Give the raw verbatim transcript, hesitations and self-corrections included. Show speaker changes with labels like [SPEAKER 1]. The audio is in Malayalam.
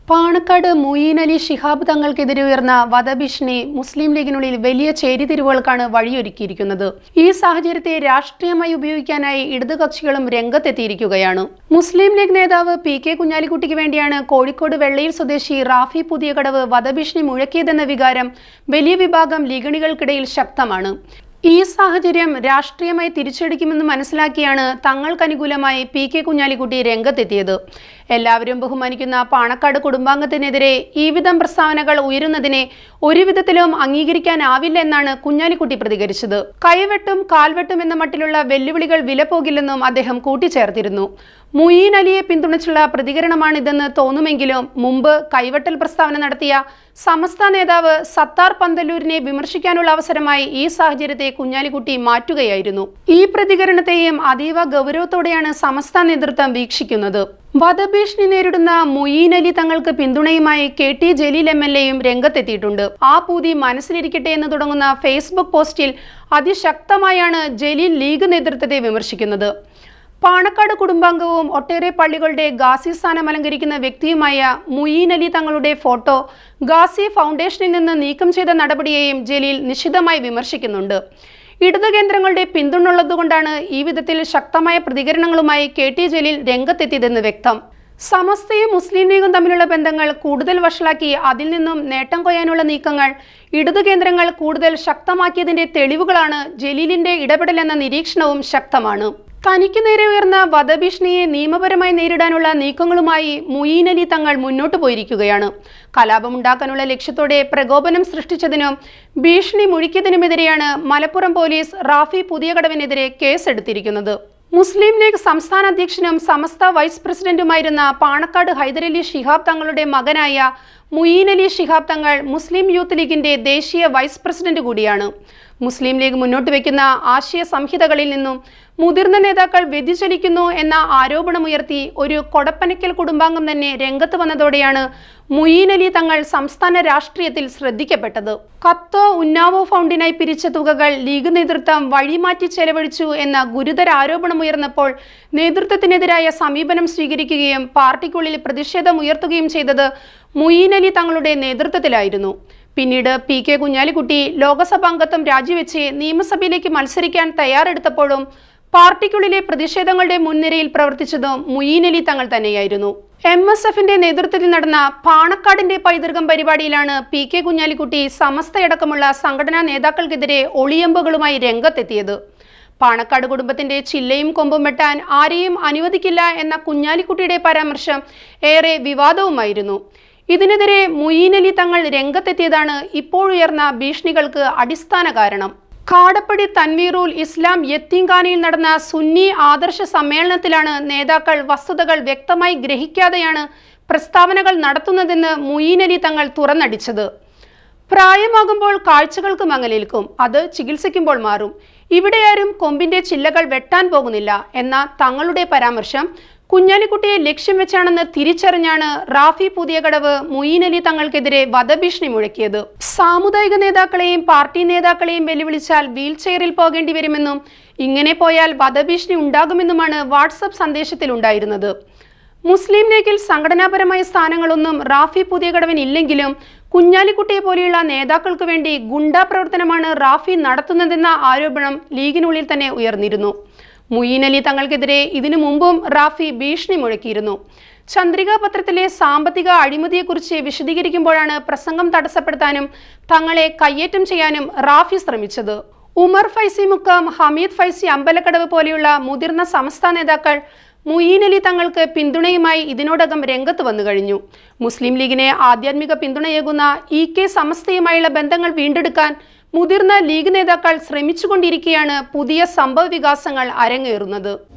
[SPEAKER 1] പാണക്കാട് മുഈൻ അലി ശിഹാബ് തങ്ങൾക്കെതിരെ ഉയർന്ന വധഭീഷണി മുസ്ലിം ലീഗിനുള്ളിൽ വലിയ ചേരിതിരിവുകൾക്കാണ് വഴിയൊരുക്കിയിരിക്കുന്നത്. ഈ സാഹചര്യത്തെ രാഷ്ട്രീയമായി ഉപയോഗിക്കാനായി ഇടതുകക്ഷികളും രംഗത്തെത്തിയിരിക്കുകയാണ്. മുസ്ലിം ലീഗ് നേതാവ് പി കെ കുഞ്ഞാലിക്കുട്ടിക്ക് വേണ്ടിയാണ് കോഴിക്കോട് വെള്ളയിൽ സ്വദേശി റാഫി പുതിയകടവ് വധഭീഷണി മുഴക്കിയതെന്ന വികാരം വലിയ വിഭാഗം ലീഗണികൾക്കിടയിൽ ശക്തമാണ്. ഈ സാഹചര്യം രാഷ്ട്രീയമായി തിരിച്ചടിക്കുമെന്ന് മനസ്സിലാക്കിയാണ് തങ്ങൾക്കനുകൂലമായി പി കെ കുഞ്ഞാലിക്കുട്ടി രംഗത്തെത്തിയത്. എല്ലാവരും ബഹുമാനിക്കുന്ന പാണക്കാട് കുടുംബാംഗത്തിനെതിരെ ഈ വിധം പ്രസ്താവനകൾ ഉയരുന്നതിനെ ഒരു വിധത്തിലും അംഗീകരിക്കാനാവില്ല എന്നാണ് കുഞ്ഞാലിക്കുട്ടി പ്രതികരിച്ചത്. കൈവെട്ടും കാൽവെട്ടും എന്ന മട്ടിലുള്ള വെല്ലുവിളികൾ വിലപ്പോകില്ലെന്നും അദ്ദേഹം കൂട്ടിച്ചേർത്തിരുന്നു. മുഈൻ അലിയെ പിന്തുണച്ചുള്ള പ്രതികരണമാണിതെന്ന് തോന്നുമെങ്കിലും മുമ്പ് കൈവെട്ടൽ പ്രസ്താവന നടത്തിയ സമസ്ത നേതാവ് സത്താർ പന്തല്ലൂരിനെ വിമർശിക്കാനുള്ള അവസരമായി ഈ സാഹചര്യത്തെ കുഞ്ഞാലിക്കുട്ടി മാറ്റുകയായിരുന്നു. ഈ പ്രതികരണത്തെയും അതീവ ഗൗരവത്തോടെയാണ് സമസ്ത നേതൃത്വം വീക്ഷിക്കുന്നത്. വധഭീഷണി നേരിടുന്ന മുഈൻ അലി തങ്ങൾക്ക് പിന്തുണയുമായി K T Jaleel M L എയും രംഗത്തെത്തിയിട്ടുണ്ട്. ആ പൂതി മനസ്സിലിരിക്കട്ടെ എന്ന് തുടങ്ങുന്ന ഫേസ്ബുക്ക് പോസ്റ്റിൽ അതിശക്തമായാണ് ജലീൽ ലീഗ് നേതൃത്വത്തെ വിമർശിക്കുന്നത്. പാണക്കാട് കുടുംബാംഗവും ഒട്ടേറെ പള്ളികളുടെ ഗാസി സ്ഥാനം അലങ്കരിക്കുന്ന വ്യക്തിയുമായ മുഈൻ അലി തങ്ങളുടെ ഫോട്ടോ ഗാസി ഫൗണ്ടേഷനിൽ നിന്ന് നീക്കം ചെയ്ത നടപടിയെയും ജലീൽ നിശിതമായി വിമർശിക്കുന്നുണ്ട്. ഇടതു കേന്ദ്രങ്ങളുടെ പിന്തുണ ഉള്ളതുകൊണ്ടാണ് ഈ വിധത്തിൽ ശക്തമായ പ്രതികരണങ്ങളുമായി കെ ടി ജലീൽ രംഗത്തെത്തിയതെന്ന് വ്യക്തം. സമസ്തയും മുസ്ലിം ലീഗും തമ്മിലുള്ള ബന്ധങ്ങൾ കൂടുതൽ വഷളാക്കി അതിൽ നിന്നും നേട്ടം കൊയ്യാനുള്ള നീക്കങ്ങൾ ഇടതു കേന്ദ്രങ്ങൾ കൂടുതൽ ശക്തമാക്കിയതിന്റെ തെളിവുകളാണ് ജലീലിന്റെ ഇടപെടലെന്ന നിരീക്ഷണവും ശക്തമാണ്. തനിക്ക് നേരെ ഉയർന്ന വധഭീഷണിയെ നിയമപരമായി നേരിടാനുള്ള നീക്കങ്ങളുമായി മുഈൻ അലി തങ്ങൾ മുന്നോട്ടു പോയിരിക്കുകയാണ്. കലാപമുണ്ടാക്കാനുള്ള ലക്ഷ്യത്തോടെ പ്രകോപനം സൃഷ്ടിച്ചതിനും ഭീഷണി മുഴക്കിയതിനുമെതിരെയാണ് മലപ്പുറം പോലീസ് റാഫി പുതിയകടവിനെതിരെ കേസെടുത്തിരിക്കുന്നത്. മുസ്ലിം ലീഗ് സംസ്ഥാന അധ്യക്ഷനും സമസ്ത വൈസ് പ്രസിഡന്റുമായിരുന്ന പാണക്കാട് ഹൈദരലി ശിഹാബ് തങ്ങളുടെ മകനായ മുഈൻ അലി ശിഹാബ് തങ്ങൾ മുസ്ലിം യൂത്ത് ലീഗിന്റെ ദേശീയ വൈസ് പ്രസിഡന്റ് കൂടിയാണ്. മുസ്ലിം ലീഗ് മുന്നോട്ട് വയ്ക്കുന്ന ആശയ സംഹിതകളിൽ നിന്നും മുതിർന്ന നേതാക്കൾ വ്യതിചലിക്കുന്നു എന്ന ആരോപണമുയർത്തി ഒരു കൊടപ്പനക്കൽ കുടുംബാംഗം തന്നെ രംഗത്ത് വന്നതോടെയാണ് മുഈൻ അലി തങ്ങൾ സംസ്ഥാന രാഷ്ട്രീയത്തിൽ ശ്രദ്ധിക്കപ്പെട്ടത്. കത്തോ ഉന്നാവോ ഫൗണ്ടിനായി പിരിച്ച തുകകൾ ലീഗ് നേതൃത്വം വഴിമാറ്റി ചെലവഴിച്ചു എന്ന ഗുരുതര ആരോപണമുയർന്നപ്പോൾ നേതൃത്വത്തിനെതിരായ സമീപനം സ്വീകരിക്കുകയും പാർട്ടിക്കുള്ളിൽ പ്രതിഷേധം ഉയർത്തുകയും ചെയ്തത് മുഈൻ അലി തങ്ങളുടെ നേതൃത്വത്തിലായിരുന്നു. പിന്നീട് പി കെ കുഞ്ഞാലിക്കുട്ടി ലോക്സഭാംഗത്വം രാജിവെച്ച് നിയമസഭയിലേക്ക് മത്സരിക്കാൻ തയ്യാറെടുത്തപ്പോഴും പാർട്ടിക്കുള്ളിലെ പ്രതിഷേധങ്ങളുടെ മുൻനിരയിൽ പ്രവർത്തിച്ചതും മുഈൻ അലി തങ്ങൾ തന്നെയായിരുന്നു. എം എസ് എഫിന്റെ നേതൃത്വത്തിൽ നടന്ന പാണക്കാടിന്റെ പൈതൃകം പരിപാടിയിലാണ് പി കെ കുഞ്ഞാലിക്കുട്ടി സമസ്തയടക്കമുള്ള സംഘടനാ നേതാക്കൾക്കെതിരെ ഒളിയമ്പുകളുമായി രംഗത്തെത്തിയത്. പാണക്കാട് കുടുംബത്തിന്റെ ചില്ലയും കൊമ്പും വെട്ടാൻ ആരെയും അനുവദിക്കില്ല എന്ന കുഞ്ഞാലിക്കുട്ടിയുടെ പരാമർശം ഏറെ വിവാദവുമായിരുന്നു. ഇതിനെതിരെ മുഈൻ അലി തങ്ങൾ രംഗത്തെത്തിയതാണ് ഇപ്പോഴുയർന്ന ഭീഷണികൾക്ക് അടിസ്ഥാന കാരണം. കാടപ്പടി തൻവീറുൽ ഇസ്ലാം യത്തീംഖാനയിൽ നടന്ന സുന്നി ആദർശ സമ്മേളനത്തിലാണ് നേതാക്കൾ വസ്തുതകൾ വ്യക്തമായി ഗ്രഹിക്കാതെയാണ് പ്രസ്താവനകൾ നടത്തുന്നതെന്ന് മുഈൻ അലി തങ്ങൾ തുറന്നടിച്ചത്. പ്രായമാകുമ്പോൾ കാഴ്ചകൾക്ക് മങ്ങലേൽക്കും, അത് ചികിത്സിക്കുമ്പോൾ മാറും. ഇവിടെയാരും കൊമ്പിന്റെ ചില്ലകൾ വെട്ടാൻ പോകുന്നില്ല എന്ന തങ്ങളുടെ പരാമർശം കുഞ്ഞാലിക്കുട്ടിയെ ലക്ഷ്യം വെച്ചാണെന്ന് തിരിച്ചറിഞ്ഞാണ് റാഫി പുതിയകടവ് മുഈൻ അലി തങ്ങൾക്കെതിരെ വധഭീഷണി മുഴക്കിയത്. സാമുദായിക നേതാക്കളെയും പാർട്ടി നേതാക്കളെയും വെല്ലുവിളിച്ചാൽ വീൽ ചെയറിൽ പോകേണ്ടി വരുമെന്നും ഇങ്ങനെ പോയാൽ വധഭീഷണി ഉണ്ടാകുമെന്നുമാണ് വാട്സപ്പ് സന്ദേശത്തിൽ ഉണ്ടായിരുന്നത്. മുസ്ലിം ലീഗിൽ സംഘടനാപരമായ സ്ഥാനങ്ങളൊന്നും റാഫി പുതിയകടവിന് ഇല്ലെങ്കിലും കുഞ്ഞാലിക്കുട്ടിയെ പോലെയുള്ള നേതാക്കൾക്ക് വേണ്ടി ഗുണ്ടാ പ്രവർത്തനമാണ് റാഫി നടത്തുന്നതെന്ന ആരോപണം ലീഗിനുള്ളിൽ തന്നെ ഉയർന്നിരുന്നു. മുഈൻ അലി തങ്ങൾക്കെതിരെ ഇതിനു മുമ്പും റാഫി ഭീഷണി മുഴക്കിയിരുന്നു. ചന്ദ്രിക പത്രത്തിലെ സാമ്പത്തിക അഴിമതിയെക്കുറിച്ച് വിശദീകരിക്കുമ്പോഴാണ് പ്രസംഗം തടസ്സപ്പെടുത്താനും തങ്ങളെ കയ്യേറ്റം ചെയ്യാനും റാഫി ശ്രമിച്ചത്. ഉമർ ഫൈസി മുക്കം, ഹമീദ് ഫൈസി അമ്പലക്കടവ് പോലെയുള്ള മുതിർന്ന സമസ്ത നേതാക്കൾ മുഈൻ അലി തങ്ങൾക്ക് പിന്തുണയുമായി ഇതിനോടകം രംഗത്ത് വന്നു കഴിഞ്ഞു. മുസ്ലിം ലീഗിനെ ആധ്യാത്മിക പിന്തുണയേകുന്ന ഇ കെ സമസ്തയുമായുള്ള ബന്ധങ്ങൾ വീണ്ടെടുക്കാൻ മുതിർന്ന ലീഗ് നേതാക്കൾ ശ്രമിച്ചുകൊണ്ടിരിക്കെയാണ് പുതിയ സംഭവ വികാസങ്ങൾ അരങ്ങേറുന്നത്.